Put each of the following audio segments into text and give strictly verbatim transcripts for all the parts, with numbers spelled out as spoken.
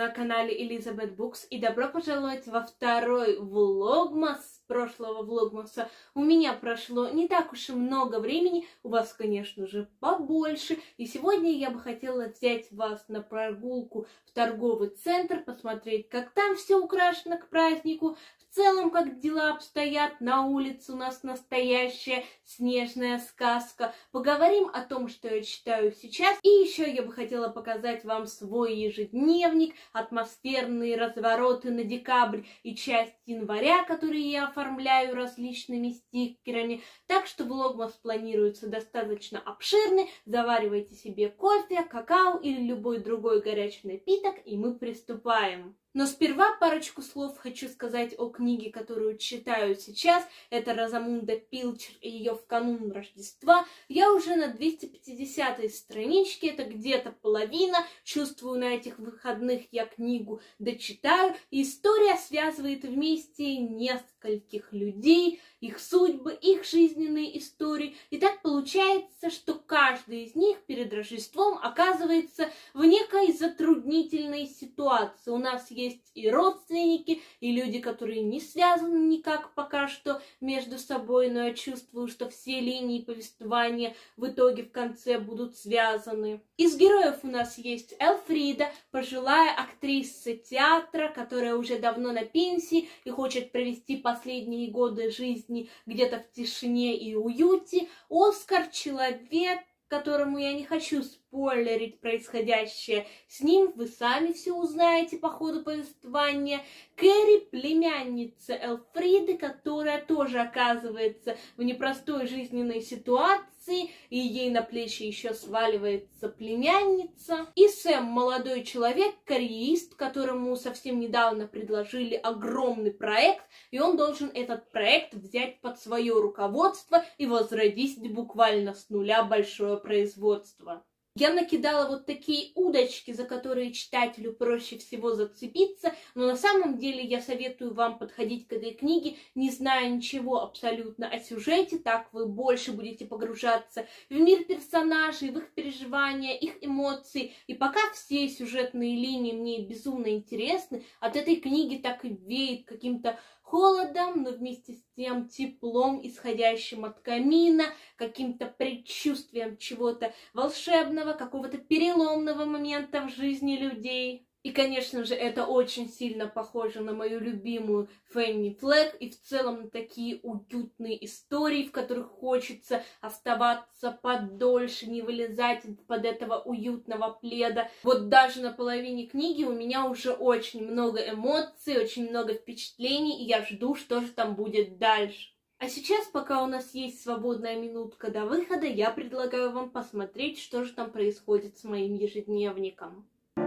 на канале Elizabeth Books и добро пожаловать во второй влогмас прошлого влогмаса. У меня прошло не так уж и много времени, у вас, конечно же, побольше. И сегодня я бы хотела взять вас на прогулку в торговый центр, посмотреть, как там все украшено к празднику, в целом, как дела обстоят на улице, у нас настоящая снежная сказка. Поговорим о том, что я читаю сейчас. И еще я бы хотела показать вам свой ежедневник, атмосферные развороты на декабрь и часть января, которые я оформляю различными стикерами. Так что влогмас планируется достаточно обширный. Заваривайте себе кофе, какао или любой другой горячий напиток, и мы приступаем. Но сперва парочку слов хочу сказать о книге, которую читаю сейчас. Это Розамунда Пилчер и ее «В канун Рождества». Я уже на двести пятидесятой страничке, это где-то половина. Чувствую, на этих выходных я книгу дочитаю. И история связывает вместе нескольких людей, их судьбы, их жизненные истории. И так получается, что каждый из них перед Рождеством оказывается в некой затруднительной ситуации. У нас есть Есть и родственники, и люди, которые не связаны никак пока что между собой, но я чувствую, что все линии повествования в итоге в конце будут связаны. Из героев у нас есть Элфрида, пожилая актриса театра, которая уже давно на пенсии и хочет провести последние годы жизни где-то в тишине и уюте. Оскар — человек, которому я не хочу спойлерить происходящее с ним, вы сами все узнаете по ходу повествования. Кэрри — племянница Элфриды, которая тоже оказывается в непростой жизненной ситуации, и ей на плечи еще сваливается племянница. И Сэм — молодой человек, карьерист, которому совсем недавно предложили огромный проект, и он должен этот проект взять под свое руководство и возродить буквально с нуля большое производство. Я накидала вот такие удочки, за которые читателю проще всего зацепиться, но на самом деле я советую вам подходить к этой книге, не зная ничего абсолютно о сюжете, так вы больше будете погружаться в мир персонажей, в их переживания, их эмоции. И пока все сюжетные линии мне безумно интересны, от этой книги так и веет каким-то холодом, но вместе с тем теплом, исходящим от камина, каким-то предчувствием чего-то волшебного, какого-то переломного момента в жизни людей. И, конечно же, это очень сильно похоже на мою любимую Фенни Флэг и в целом на такие уютные истории, в которых хочется оставаться подольше, не вылезать из-под этого уютного пледа. Вот даже на половине книги у меня уже очень много эмоций, очень много впечатлений, и я жду, что же там будет дальше. А сейчас, пока у нас есть свободная минутка до выхода, я предлагаю вам посмотреть, что же там происходит с моим ежедневником.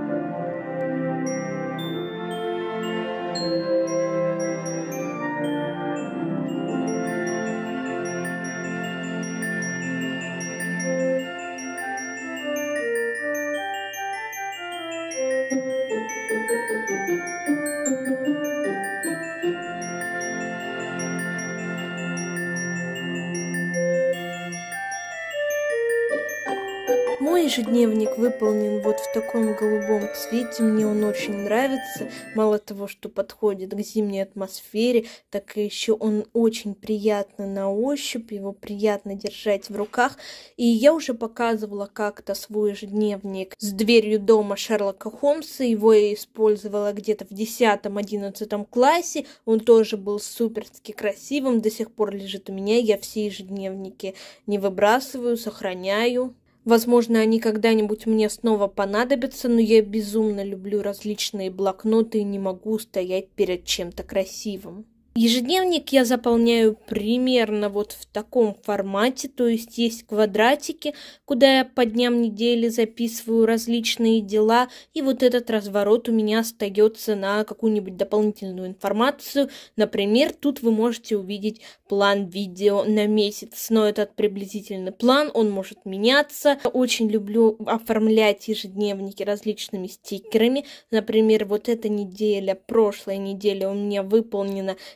Мой ежедневник выполнен вот в таком голубом цвете, мне он очень нравится, мало того, что подходит к зимней атмосфере, так и еще он очень приятный на ощупь, его приятно держать в руках, и я уже показывала как-то свой ежедневник с дверью дома Шерлока Холмса, его я использовала где-то в десятом-одиннадцатом классе, он тоже был суперски красивым, до сих пор лежит у меня, я все ежедневники не выбрасываю, сохраняю. Возможно, они когда-нибудь мне снова понадобятся, но я безумно люблю различные блокноты и не могу стоять перед чем-то красивым. Ежедневник я заполняю примерно вот в таком формате, то есть есть квадратики, куда я по дням недели записываю различные дела, и вот этот разворот у меня остается на какую-нибудь дополнительную информацию. Например, тут вы можете увидеть план видео на месяц, но этот приблизительный план, он может меняться. Я очень люблю оформлять ежедневники различными стикерами. Например, вот эта неделя, прошлая неделя у меня выполнена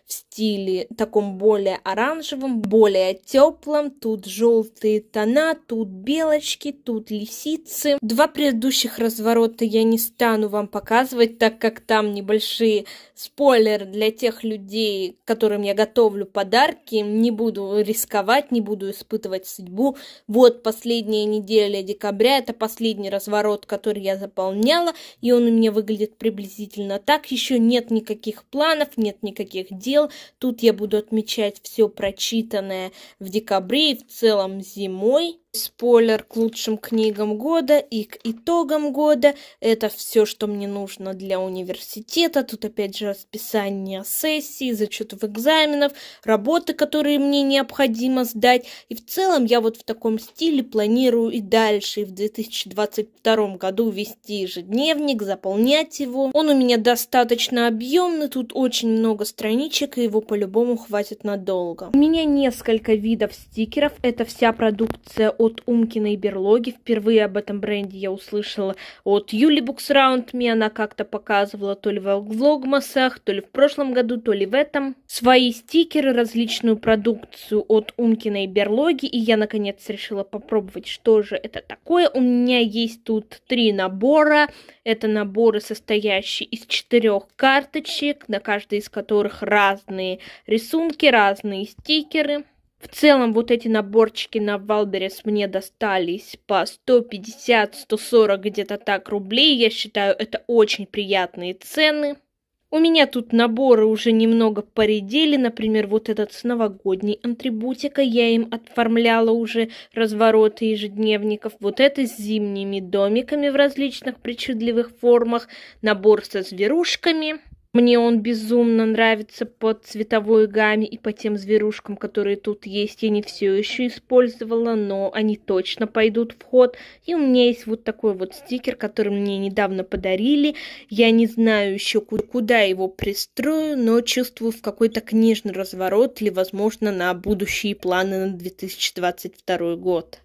в стиле таком более оранжевом, более теплом. Тут желтые тона, тут белочки, тут лисицы. Два предыдущих разворота я не стану вам показывать, так как там небольшие спойлеры для тех людей, которым я готовлю подарки. Не буду рисковать, не буду испытывать судьбу. Вот последняя неделя декабря, это последний разворот, который я заполняла, и он у меня выглядит приблизительно так. Еще нет никаких планов, нет никаких дел. Тут я буду отмечать все прочитанное в декабре и в целом зимой. Спойлер к лучшим книгам года и к итогам года. Это все, что мне нужно для университета. Тут опять же расписание сессий, зачетов экзаменов, работы, которые мне необходимо сдать. И в целом я вот в таком стиле планирую и дальше, и в две тысячи двадцать втором году вести ежедневник, заполнять его. Он у меня достаточно объемный, тут очень много страничек, и его по-любому хватит надолго. У меня несколько видов стикеров. Это вся продукция от от Умкиной берлоги. Впервые об этом бренде я услышала от Юли Books Round Me. Она как-то показывала то ли в влогмасах, то ли в прошлом году, то ли в этом. Свои стикеры, различную продукцию от Умкиной берлоги. И я наконец решила попробовать, что же это такое. У меня есть тут три набора. Это наборы, состоящие из четырех карточек, на каждой из которых разные рисунки, разные стикеры. В целом, вот эти наборчики на Валберес мне достались по сто пятьдесят - сто сорок где-то так рублей. Я считаю, это очень приятные цены. У меня тут наборы уже немного поредели. Например, вот этот с новогодней атрибутикой. Я им оформляла уже развороты ежедневников. Вот это с зимними домиками в различных причудливых формах. Набор со зверушками. Мне он безумно нравится по цветовой гамме и по тем зверушкам, которые тут есть. Я не все еще использовала, но они точно пойдут в ход. И у меня есть вот такой вот стикер, который мне недавно подарили. Я не знаю еще, куда его пристрою, но чувствую в какой-то книжный разворот или, возможно, на будущие планы на две тысячи двадцать второй год.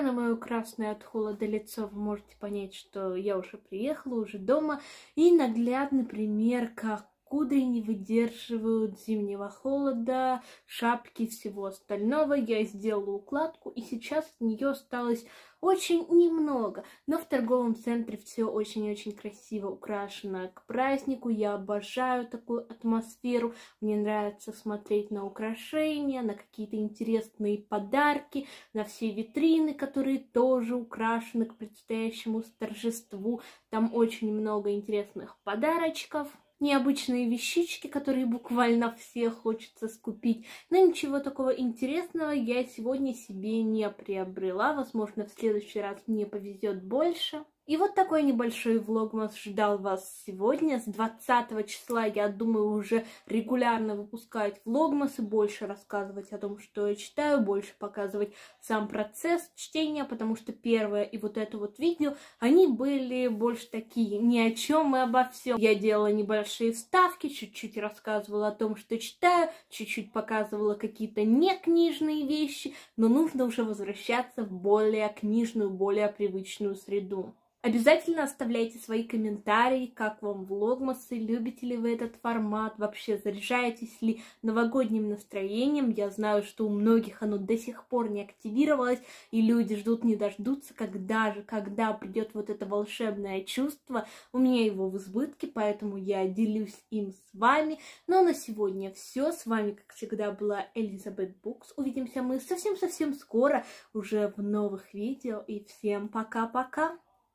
Несмотря на мое красное от холода лицо, вы можете понять, что я уже приехала, уже дома. И наглядный пример, как кудри не выдерживают зимнего холода, шапки и всего остального. Я сделала укладку, и сейчас от нее осталось очень немного. Но в торговом центре все очень-очень красиво украшено к празднику. Я обожаю такую атмосферу. Мне нравится смотреть на украшения, на какие-то интересные подарки, на все витрины, которые тоже украшены к предстоящему торжеству. Там очень много интересных подарочков. Необычные вещички, которые буквально все хочется скупить. Но ничего такого интересного я сегодня себе не приобрела. Возможно, в следующий раз мне повезет больше. И вот такой небольшой влогмас ждал вас сегодня. С двадцатого числа, я думаю, уже регулярно выпускать влогмасы, больше рассказывать о том, что я читаю, больше показывать сам процесс чтения, потому что первое и вот это вот видео, они были больше такие ни о чем и обо всем. Я делала небольшие вставки, чуть-чуть рассказывала о том, что читаю, чуть-чуть показывала какие-то некнижные вещи, но нужно уже возвращаться в более книжную, более привычную среду. Обязательно оставляйте свои комментарии, как вам влогмасы, любите ли вы этот формат, вообще заряжаетесь ли новогодним настроением. Я знаю, что у многих оно до сих пор не активировалось, и люди ждут не дождутся, когда же, когда придет вот это волшебное чувство. У меня его в избытке, поэтому я делюсь им с вами. Но на сегодня все. С вами, как всегда, была Elizabeth Books. Увидимся мы совсем-совсем скоро, уже в новых видео, и всем пока-пока!